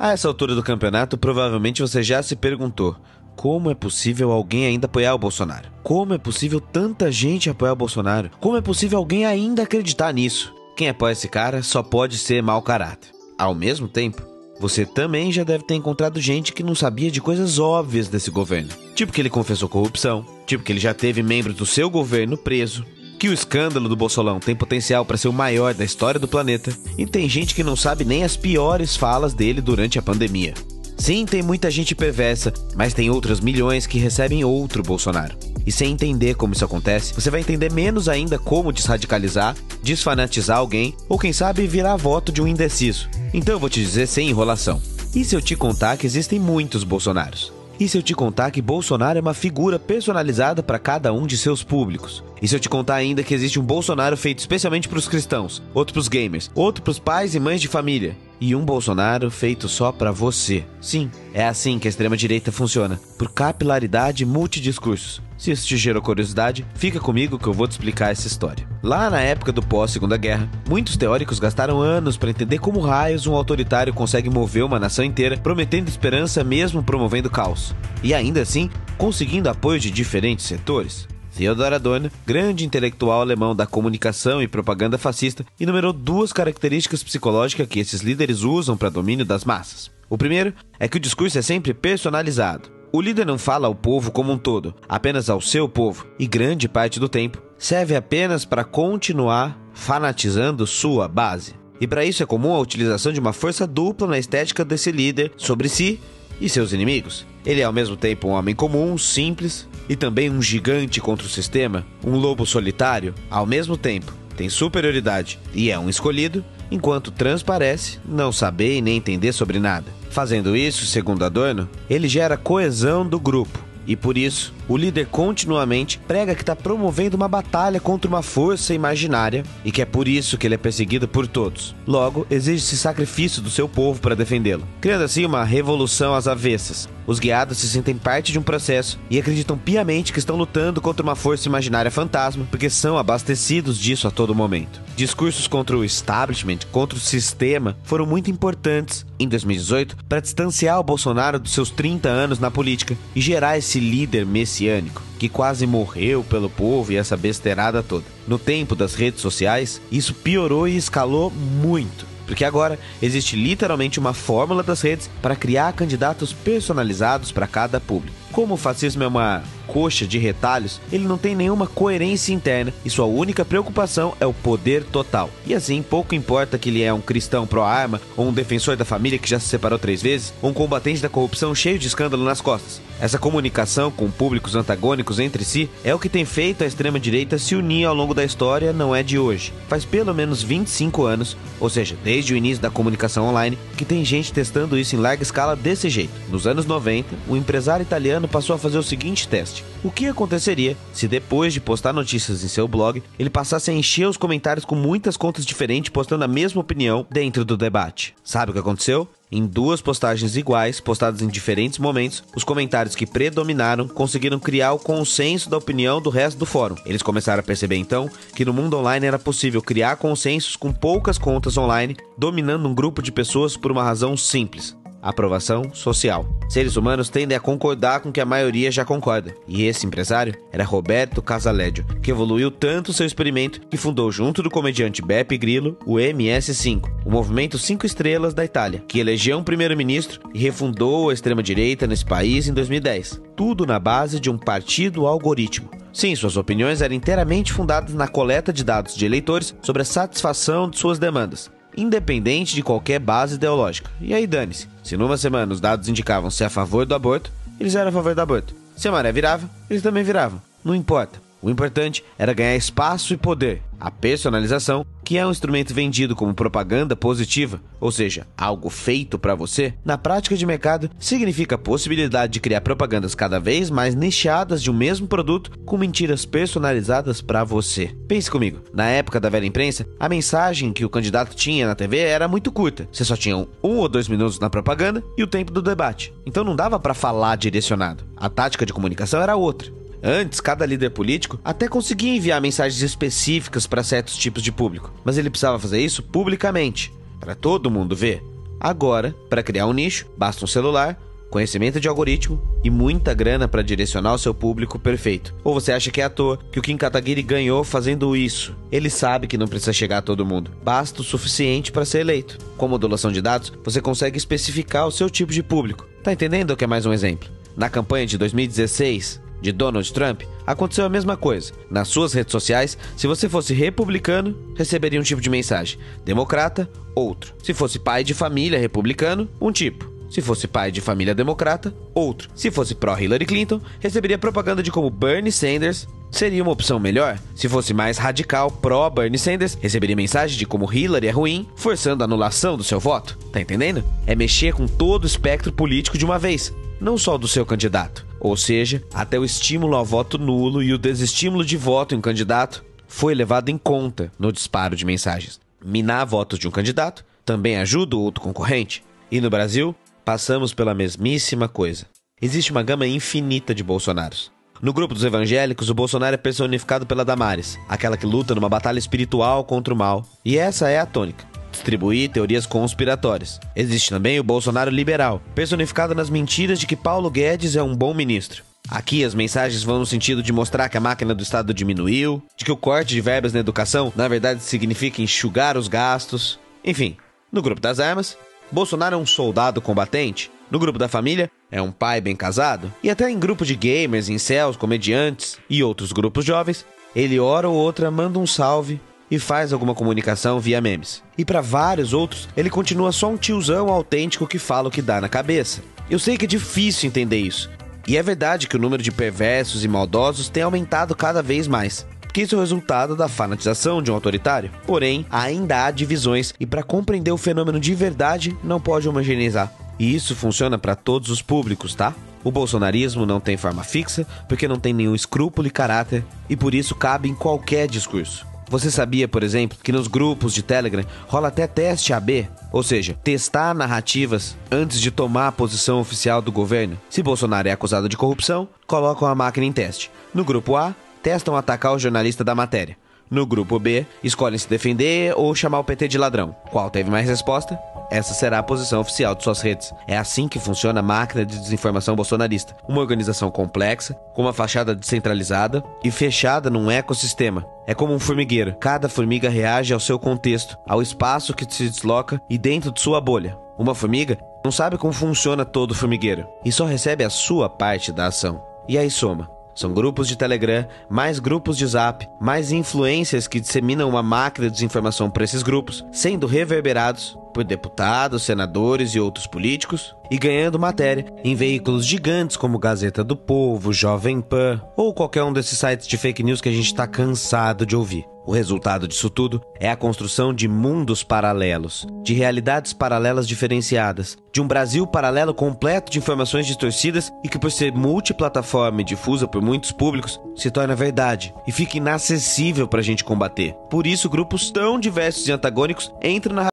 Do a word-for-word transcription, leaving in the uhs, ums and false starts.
A essa altura do campeonato, provavelmente você já se perguntou: como é possível alguém ainda apoiar o Bolsonaro? Como é possível tanta gente apoiar o Bolsonaro? Como é possível alguém ainda acreditar nisso? Quem apoia esse cara só pode ser mau caráter. Ao mesmo tempo, você também já deve ter encontrado gente que não sabia de coisas óbvias desse governo. Tipo que ele confessou corrupção, tipo que ele já teve membros do seu governo preso, que o escândalo do Bolsolão tem potencial para ser o maior da história do planeta, e tem gente que não sabe nem as piores falas dele durante a pandemia. Sim, tem muita gente perversa, mas tem outras milhões que recebem outro Bolsonaro. E sem entender como isso acontece, você vai entender menos ainda como desradicalizar, desfanatizar alguém, ou quem sabe virar voto de um indeciso. Então eu vou te dizer sem enrolação. E se eu te contar que existem muitos Bolsonaros? E se eu te contar que Bolsonaro é uma figura personalizada para cada um de seus públicos? E se eu te contar ainda que existe um Bolsonaro feito especialmente para os cristãos, outro para os gamers, outro para os pais e mães de família, e um Bolsonaro feito só para você? Sim, é assim que a extrema-direita funciona, por capilaridade e multidiscursos. Se isso te gerou curiosidade, fica comigo que eu vou te explicar essa história. Lá na época do pós-Segunda Guerra, muitos teóricos gastaram anos para entender como raios um autoritário consegue mover uma nação inteira, prometendo esperança mesmo promovendo caos. E ainda assim, conseguindo apoio de diferentes setores. Theodor Adorno, grande intelectual alemão da comunicação e propaganda fascista, enumerou duas características psicológicas que esses líderes usam para domínio das massas. O primeiro é que o discurso é sempre personalizado. O líder não fala ao povo como um todo, apenas ao seu povo, e grande parte do tempo serve apenas para continuar fanatizando sua base. E para isso é comum a utilização de uma força dupla na estética desse líder sobre si e seus inimigos. Ele é ao mesmo tempo um homem comum, simples, e também um gigante contra o sistema, um lobo solitário. Ao mesmo tempo, tem superioridade e é um escolhido, enquanto transparece não saber e nem entender sobre nada. Fazendo isso, segundo Adorno, ele gera coesão do grupo. E por isso, o líder continuamente prega que está promovendo uma batalha contra uma força imaginária e que é por isso que ele é perseguido por todos. Logo, exige-se sacrifício do seu povo para defendê-lo, criando assim uma revolução às avessas. Os guiados se sentem parte de um processo e acreditam piamente que estão lutando contra uma força imaginária fantasma porque são abastecidos disso a todo momento. Discursos contra o establishment, contra o sistema, foram muito importantes em dois mil e dezoito para distanciar o Bolsonaro dos seus trinta anos na política e gerar esse líder messiânico que quase morreu pelo povo e essa besteirada toda. No tempo das redes sociais, isso piorou e escalou muito, porque agora existe literalmente uma fórmula das redes para criar candidatos personalizados para cada público. Como o fascismo é uma coxa de retalhos, ele não tem nenhuma coerência interna e sua única preocupação é o poder total. E assim, pouco importa que ele é um cristão pró-arma, ou um defensor da família que já se separou três vezes, ou um combatente da corrupção cheio de escândalo nas costas. Essa comunicação com públicos antagônicos entre si é o que tem feito a extrema-direita se unir ao longo da história, não é de hoje. Faz pelo menos vinte e cinco anos, ou seja, desde o início da comunicação online, que tem gente testando isso em larga escala desse jeito. Nos anos noventa, o empresário italiano passou a fazer o seguinte teste: o que aconteceria se depois de postar notícias em seu blog, ele passasse a encher os comentários com muitas contas diferentes postando a mesma opinião dentro do debate? Sabe o que aconteceu? Em duas postagens iguais, postadas em diferentes momentos, os comentários que predominaram conseguiram criar o consenso da opinião do resto do fórum. Eles começaram a perceber então que no mundo online era possível criar consensos com poucas contas online, dominando um grupo de pessoas por uma razão simples: aprovação social. Seres humanos tendem a concordar com o que a maioria já concorda. E esse empresário era Roberto Casaleggio, que evoluiu tanto seu experimento que fundou junto do comediante Beppe Grillo o M S cinco, o movimento cinco estrelas da Itália, que elegeu um primeiro-ministro e refundou a extrema-direita nesse país em dois mil e dez. Tudo na base de um partido algoritmo. Sim, suas opiniões eram inteiramente fundadas na coleta de dados de eleitores sobre a satisfação de suas demandas, independente de qualquer base ideológica. E aí dane-se. Se numa semana os dados indicavam ser a favor do aborto, eles eram a favor do aborto. Se a maré virava, eles também viravam. Não importa. O importante era ganhar espaço e poder. A personalização, que é um instrumento vendido como propaganda positiva, ou seja, algo feito para você, na prática de mercado significa a possibilidade de criar propagandas cada vez mais nichadas de um mesmo produto com mentiras personalizadas para você. Pense comigo, na época da velha imprensa, a mensagem que o candidato tinha na T V era muito curta. Você só tinha um ou dois minutos na propaganda e o tempo do debate. Então não dava para falar direcionado. A tática de comunicação era outra. Antes, cada líder político até conseguia enviar mensagens específicas para certos tipos de público, mas ele precisava fazer isso publicamente, para todo mundo ver. Agora, para criar um nicho, basta um celular, conhecimento de algoritmo e muita grana para direcionar o seu público perfeito. Ou você acha que é à toa que o Kim Kataguiri ganhou fazendo isso? Ele sabe que não precisa chegar a todo mundo, basta o suficiente para ser eleito. Com modulação de dados, você consegue especificar o seu tipo de público. Tá entendendo o que é mais um exemplo? Na campanha de dois mil e dezesseis de Donald Trump, aconteceu a mesma coisa. Nas suas redes sociais, se você fosse republicano, receberia um tipo de mensagem. Democrata, outro. Se fosse pai de família republicano, um tipo. Se fosse pai de família democrata, outro. Se fosse pró-Hillary Clinton, receberia propaganda de como Bernie Sanders seria uma opção melhor. Se fosse mais radical, pró-Bernie Sanders, receberia mensagem de como Hillary é ruim, forçando a anulação do seu voto. Tá entendendo? É mexer com todo o espectro político de uma vez, não só do seu candidato. Ou seja, até o estímulo ao voto nulo e o desestímulo de voto em um candidato foi levado em conta no disparo de mensagens. Minar votos de um candidato também ajuda o outro concorrente. E no Brasil, passamos pela mesmíssima coisa. Existe uma gama infinita de Bolsonaros. No grupo dos evangélicos, o Bolsonaro é personificado pela Damares, aquela que luta numa batalha espiritual contra o mal. E essa é a tônica: distribuir teorias conspiratórias. Existe também o Bolsonaro liberal, personificado nas mentiras de que Paulo Guedes é um bom ministro. Aqui as mensagens vão no sentido de mostrar que a máquina do Estado diminuiu, de que o corte de verbas na educação na verdade significa enxugar os gastos. Enfim, no grupo das armas, Bolsonaro é um soldado combatente. No grupo da família, é um pai bem casado. E até em grupo de gamers, incels, comediantes e outros grupos jovens, ele hora ou outra manda um salve e faz alguma comunicação via memes. E para vários outros, ele continua só um tiozão autêntico que fala o que dá na cabeça. Eu sei que é difícil entender isso. E é verdade que o número de perversos e maldosos tem aumentado cada vez mais, porque isso é o resultado da fanatização de um autoritário. Porém, ainda há divisões e para compreender o fenômeno de verdade, não pode homogeneizar. E isso funciona para todos os públicos, tá? O bolsonarismo não tem forma fixa, porque não tem nenhum escrúpulo e caráter, e por isso cabe em qualquer discurso. Você sabia, por exemplo, que nos grupos de Telegram rola até teste A B? Ou seja, testar narrativas antes de tomar a posição oficial do governo? Se Bolsonaro é acusado de corrupção, colocam a máquina em teste. No grupo A, testam atacar o jornalista da matéria. No grupo B, escolhem se defender ou chamar o P T de ladrão. Qual teve mais resposta? Essa será a posição oficial de suas redes. É assim que funciona a máquina de desinformação bolsonarista. Uma organização complexa, com uma fachada descentralizada e fechada num ecossistema. É como um formigueiro. Cada formiga reage ao seu contexto, ao espaço que se desloca e dentro de sua bolha. Uma formiga não sabe como funciona todo o formigueiro e só recebe a sua parte da ação. E aí soma. São grupos de Telegram, mais grupos de Zap, mais influências que disseminam uma máquina de desinformação para esses grupos, sendo reverberados por deputados, senadores e outros políticos, e ganhando matéria em veículos gigantes como Gazeta do Povo, Jovem Pan ou qualquer um desses sites de fake news que a gente está cansado de ouvir. O resultado disso tudo é a construção de mundos paralelos, de realidades paralelas diferenciadas, de um Brasil paralelo completo de informações distorcidas e que, por ser multiplataforma e difusa por muitos públicos, se torna verdade e fica inacessível para a gente combater. Por isso, grupos tão diversos e antagônicos entram na